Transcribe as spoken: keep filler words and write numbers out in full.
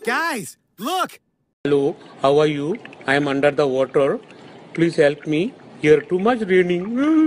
Guys, look! Hello, how are you? I am under the water. Please help me. Here too much raining.